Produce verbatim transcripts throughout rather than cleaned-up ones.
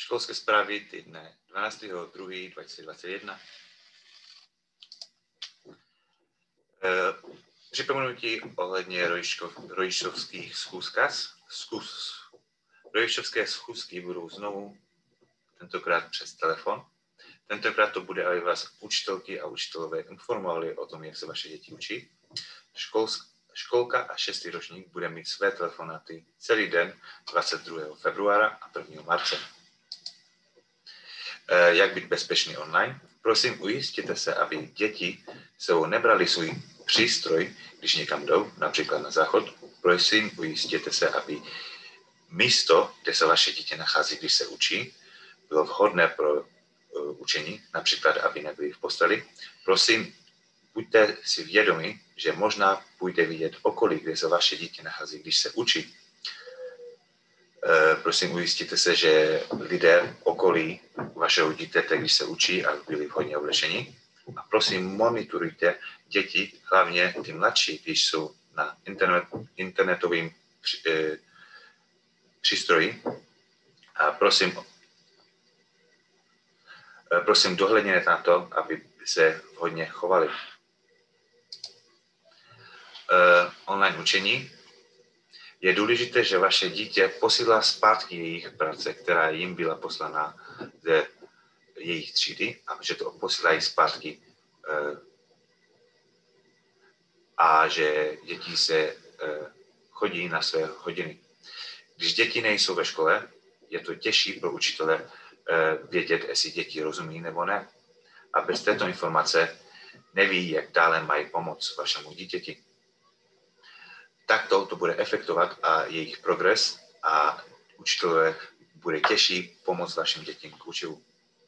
Školské zprávy týdne dvanáctého druhého dvacet dvacet jedna. E, připomenutí ohledně rodičovských schůzkaz. Zkus. Rodičovské schůzky budou znovu, tentokrát přes telefon. Tentokrát to bude, aby vás učitelky a učitelové informovali o tom, jak se vaše děti učí. Školsk, školka a šestý ročník bude mít své telefonáty celý den dvacátého druhého februára a prvního marce. E, jak být bezpečný online? Prosím, ujistěte se, aby děti sebou nebrali svůj přístroj, když někam jdou, například na záchod. Prosím, ujistěte se, aby místo, kde se vaše dítě nachází, když se učí, bylo vhodné pro uh, učení, například, aby nebyli v posteli. Prosím, buďte si vědomi, že možná půjde vidět okolí, kde se vaše dítě nachází, když se učí. Uh, prosím, ujistěte se, že lidé okolí vašeho dítěte, když se učí, aby byli vhodně oblečeni. A prosím, monitorujte děti, hlavně ty mladší, když jsou na internet, internetovým uh, přístroji. A prosím, prosím dohlédněte na to, aby se hodně chovali. Uh, online učení. Je důležité, že vaše dítě posílá zpátky jejich práce, která jim byla poslaná ze jejich třídy, a že to posílají zpátky uh, a že děti se uh, chodí na své hodiny. Když děti nejsou ve škole, je to těžší pro učitele vědět, jestli děti rozumí nebo ne. A bez této informace neví, jak dále mají pomoct vašemu dítěti. Takto to bude efektovat a jejich progres a učitelé bude těžší pomoct vašim dětím k učivu.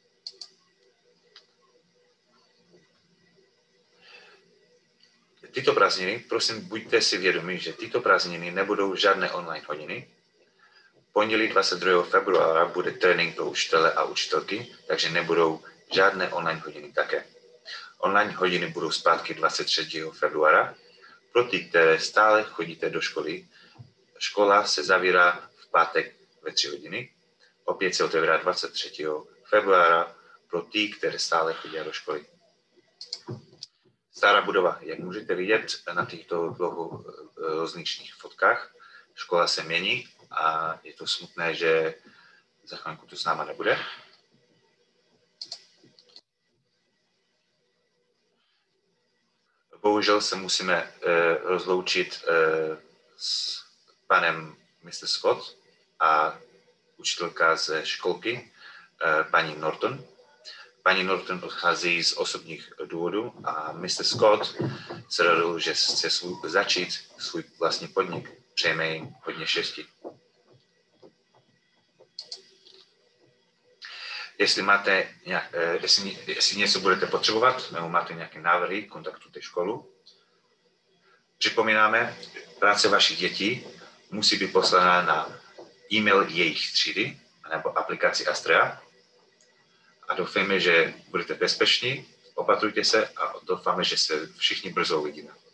Tyto prázdniny, prosím, buďte si vědomi, že tyto prázdniny nebudou žádné online hodiny. Pondělí dvacátého druhého februára bude trénink pro učitele a učitelky, takže nebudou žádné online hodiny také. Online hodiny budou zpátky dvacátého třetího februára. Pro ty, které stále chodíte do školy, škola se zavírá v pátek ve tři hodiny. Opět se otevírá dvacátého třetího februára pro ty, které stále chodí do školy. Stará budova, jak můžete vidět na těchto dlouho rozličných fotkách, škola se mění. A je to smutné, že za chvilku tu s náma nebude. Bohužel se musíme eh, rozloučit eh, s panem mister Scott a učitelka ze školky, eh, paní Norton. Paní Norton odchází z osobních důvodů a mister Scott se rozhodl, že chce svůj, začít svůj vlastní podnik. Přejeme jim hodně štěstí. Jestli máte nějak, jestli, jestli něco budete potřebovat, nebo máte nějaké návrhy, kontaktujte školu. Připomínáme, práce vašich dětí musí být poslaná na e-mail jejich třídy nebo aplikaci Astrea. A doufejme, že budete bezpeční, opatrujte se a doufáme, že se všichni brzo uvidíme.